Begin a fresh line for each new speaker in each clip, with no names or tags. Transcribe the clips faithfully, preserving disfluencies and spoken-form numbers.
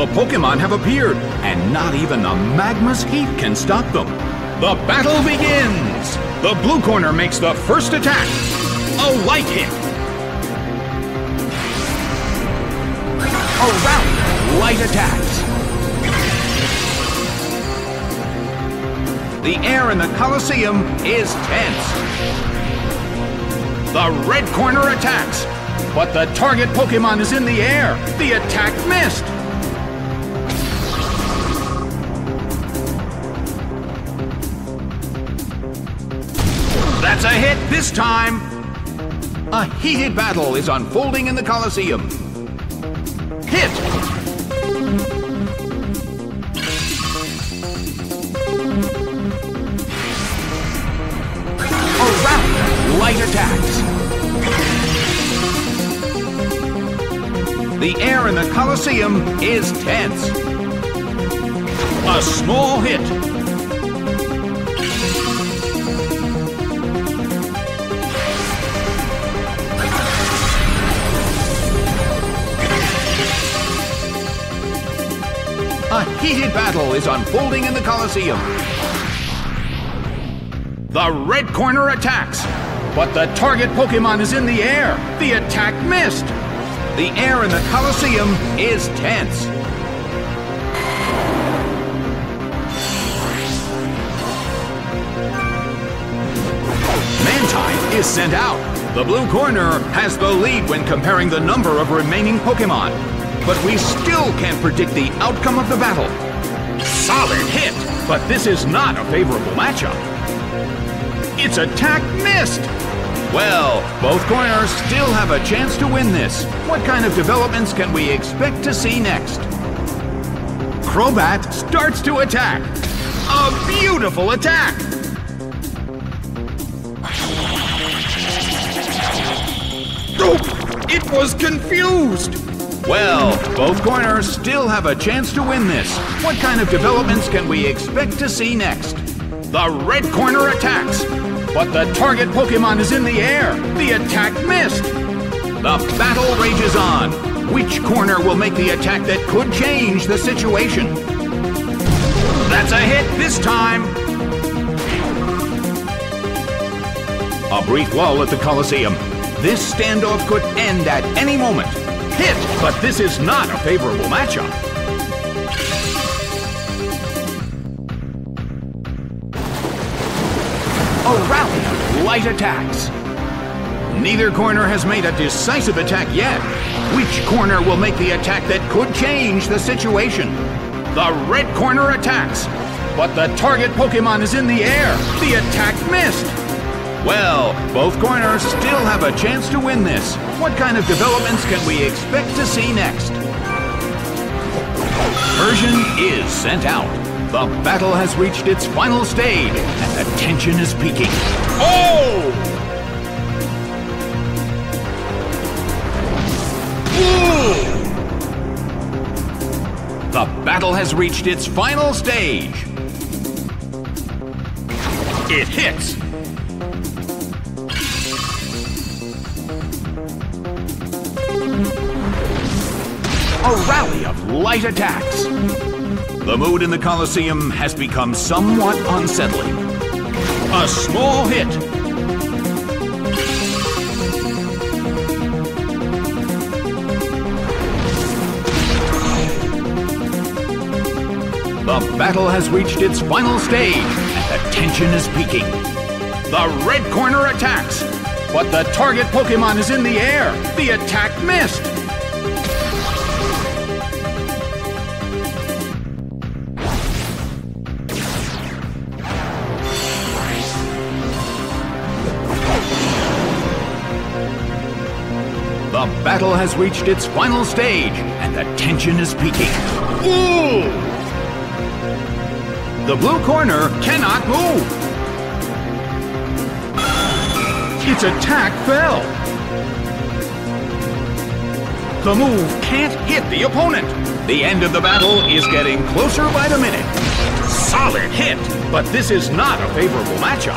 The Pokémon have appeared, and not even the magma's heat can stop them. The battle begins! The blue corner makes the first attack. A light hit. A round of light attacks. The air in the Colosseum is tense. The red corner attacks, but the target Pokémon is in the air. The attack missed. That's a hit this time. A heated battle is unfolding in the Colosseum. Hit. A round of light attacks. The air in the Colosseum is tense. A small hit. A heated battle is unfolding in the Colosseum. The red corner attacks, but the target Pokémon is in the air. The attack missed. The air in the Colosseum is tense. Mantine is sent out. The blue corner has the lead when comparing the number of remaining Pokémon. But we still can't predict the outcome of the battle. Solid hit, but this is not a favorable matchup. Its attack missed. Well, both corners still have a chance to win this. What kind of developments can we expect to see next? Crobat starts to attack. A beautiful attack. Oh, it was confused. Well, both corners still have a chance to win this. What kind of developments can we expect to see next? The red corner attacks, but the target Pokémon is in the air. The attack missed. The battle rages on. Which corner will make the attack that could change the situation? That's a hit this time. A brief lull at the Colosseum. This standoff could end at any moment. Hit, but this is not a favorable matchup. A rally of light attacks. Neither corner has made a decisive attack yet. Which corner will make the attack that could change the situation? The red corner attacks, but the target Pokémon is in the air. The attack missed. Well, both corners still have a chance to win this. What kind of developments can we expect to see next? Persian is sent out. The battle has reached its final stage, and the tension is peaking. Oh! Ooh! The battle has reached its final stage. It hits. A rally of light attacks. The mood in the Colosseum has become somewhat unsettling. A small hit. The battle has reached its final stage, and the tension is peaking. The red corner attacks, but the target Pokémon is in the air. The attack missed. The battle has reached its final stage, and the tension is peaking. Ooh! The blue corner cannot move. Its attack fell. The move can't hit the opponent. The end of the battle is getting closer by the minute. Solid hit, but this is not a favorable matchup.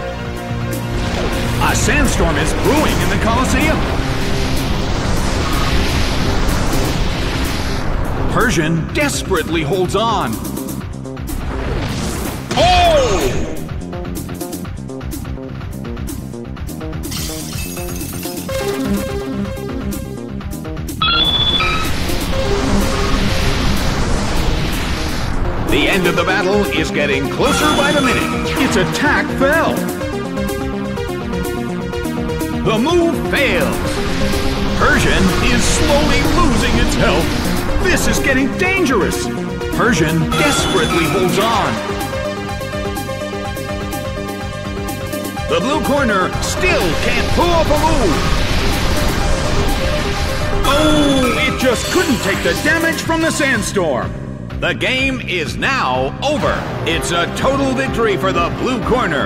A sandstorm is brewing in the Colosseum. Persian desperately holds on. Oh! The end of the battle is getting closer by the minute. Its attack fell. The move fails. Persian is slowly losing its health. This is getting dangerous. Persian desperately holds on. The blue corner still can't pull off a move. Oh, it just couldn't take the damage from the sandstorm. The game is now over. It's a total victory for the blue corner.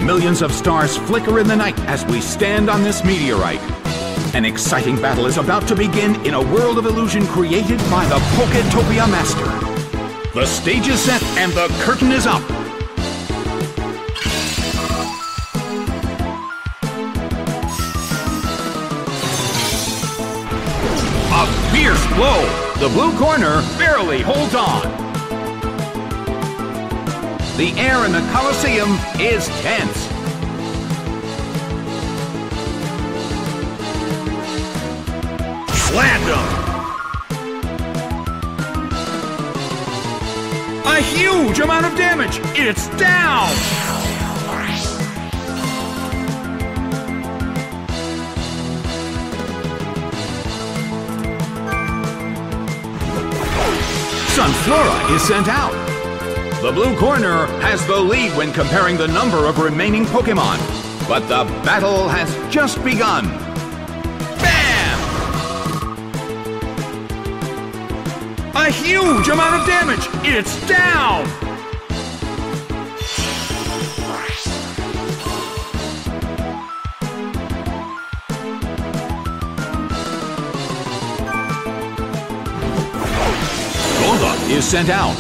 Millions of stars flicker in the night as we stand on this meteorite. An exciting battle is about to begin in a world of illusion created by the Poketopia Master. The stage is set and the curtain is up. A fierce blow! The blue corner barely holds on. The air in the Colosseum is tense. Slammed him! A huge amount of damage! It's down! Sunflora is sent out. The blue corner has the lead when comparing the number of remaining Pokémon. But the battle has just begun. Bam! A huge amount of damage! It's down! Golduck is sent out.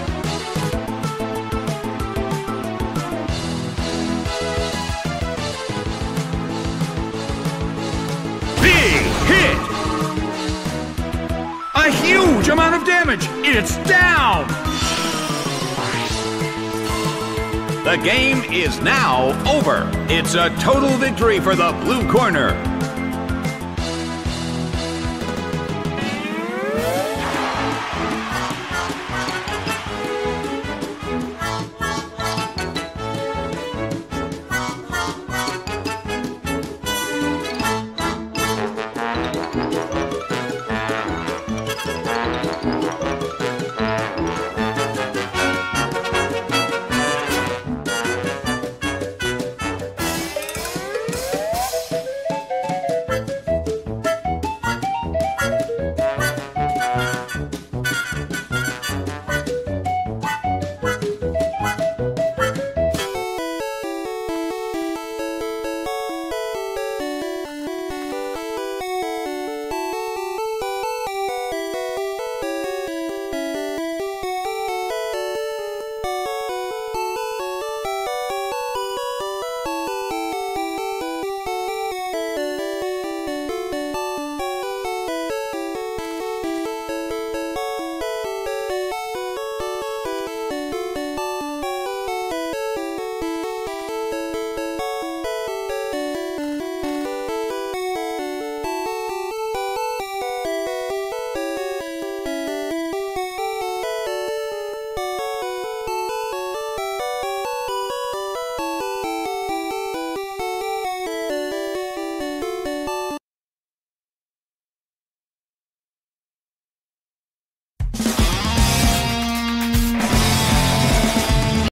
Big hit! A huge amount of damage! It's down! The game is now over. It's a total victory for the blue corner.